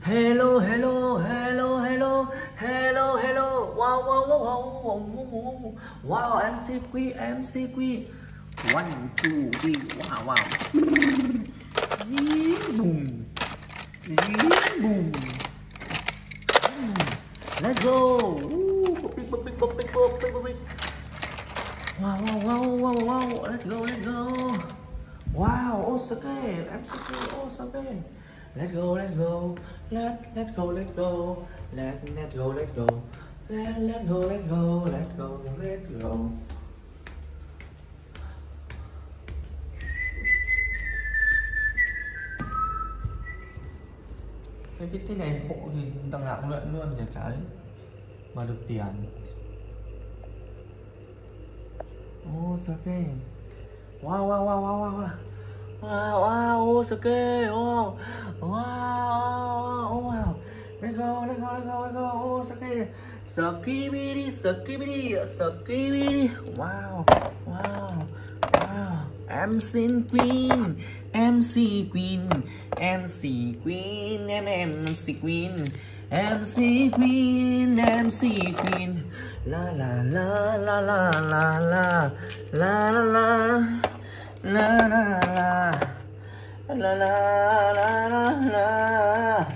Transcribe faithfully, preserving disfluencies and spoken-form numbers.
Hello, hello, hello, hello, hello, hello. Wow, wow, wow, wow, wow, wow, wow. em xê Quy, em xê Quy. One, two, three. Wow, wow. Zing boom, zing boom. Let's go. Ooh, big, big, big, big, big, big, big. Wow, wow, wow, wow, wow. Let's go, let's go. Wow, Osaka, em xê Quy, Osaka. Let's go, let's go. Let, let's go, let's go. Let, let's go, let's go. Let, let's go, let's go. Let's go, let's go. Cái cái cái này bộ thì đằng nào cũng luyện luôn chả trái mà được tiền. Osaka. Wow, wow, wow, wow, wow. Wow, wow, Osaka. Wow, wow, wow. Let's go, let's go, let's go, let's go. Osaka. Skibidi, skibidi, skibidi. Wow, wow, wow. em xê Queen, em xê Queen, em xê Queen, em em xê Queen, em xê Queen, em xê Queen. La la la la la la la la la la. La la la la la la la la.